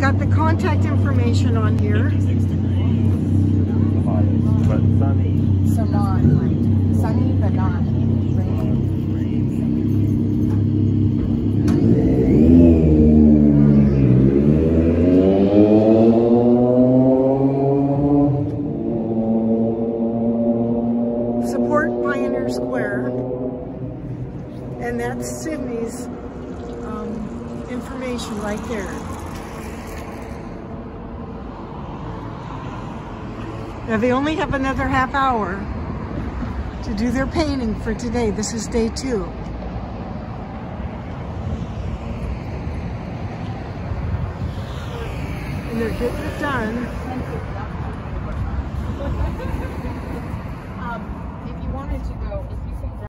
got the contact information on here. So not sunny, but not rainy. Support Pioneer Square, and that's Sydney's information right there. Now they only have another half hour to do their painting for today. This is day 2. And they're getting it done.